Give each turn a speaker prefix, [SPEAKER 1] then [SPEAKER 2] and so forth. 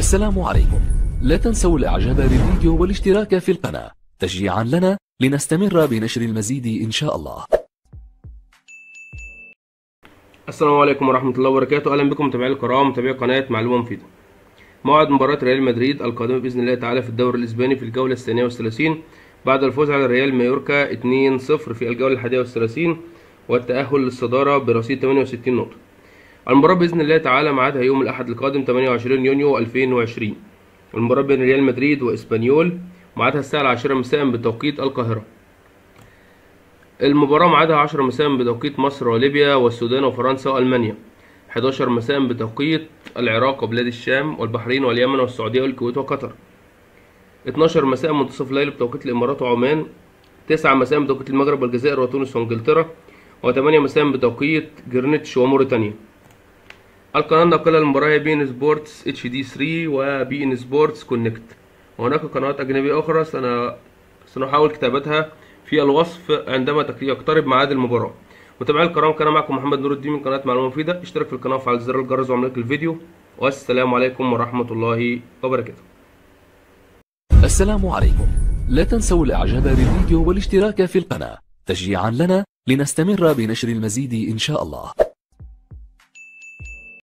[SPEAKER 1] السلام عليكم. لا تنسوا الاعجاب بالفيديو والاشتراك في القناة تشجيعا لنا لنستمر بنشر المزيد ان شاء الله.
[SPEAKER 2] السلام عليكم ورحمة الله وبركاته. أهلا بكم متابعي الكرام، متابعي قناة معلومة مفيدة. موعد مباراة ريال مدريد القادمة بإذن الله تعالى في الدوري الإسباني في الجولة الثانية والثلاثين بعد الفوز على ريال مايوركا 2-0 في الجولة الحادية والثلاثين والتأهل للصدارة برصيد 68 نقطة. المباراة بإذن الله تعالى ميعادها يوم الأحد القادم 28 يونيو 2020. المباراة بين ريال مدريد وإسبانيول ميعادها الساعة 10 مساء بتوقيت القاهرة. المباراة ميعادها 10 مساء بتوقيت مصر وليبيا والسودان وفرنسا وألمانيا، 11 مساء بتوقيت العراق وبلاد الشام والبحرين واليمن والسعودية والكويت وقطر، 12 مساء منتصف الليل بتوقيت الإمارات وعمان، 9 مساء بتوقيت المغرب والجزائر وتونس وانجلترا، و8 مساء بتوقيت جرينتش وموريتانيا. القناة الناقلة للمباراة هي بي ان سبورتس اتش دي 3 وبي ان سبورتس كونكت، وهناك قنوات أجنبية أخرى سنحاول كتابتها في الوصف عندما يقترب ميعاد المباراة. متابعي الكرام، كان معكم محمد نور الدين من قناة معلومة مفيدة. اشترك في القناة وفعل زر الجرس وعمل الفيديو، والسلام عليكم ورحمة الله وبركاته.
[SPEAKER 1] السلام عليكم. لا تنسوا الاعجاب بالفيديو والاشتراك في القناة تشجيعا لنا لنستمر بنشر المزيد ان شاء الله.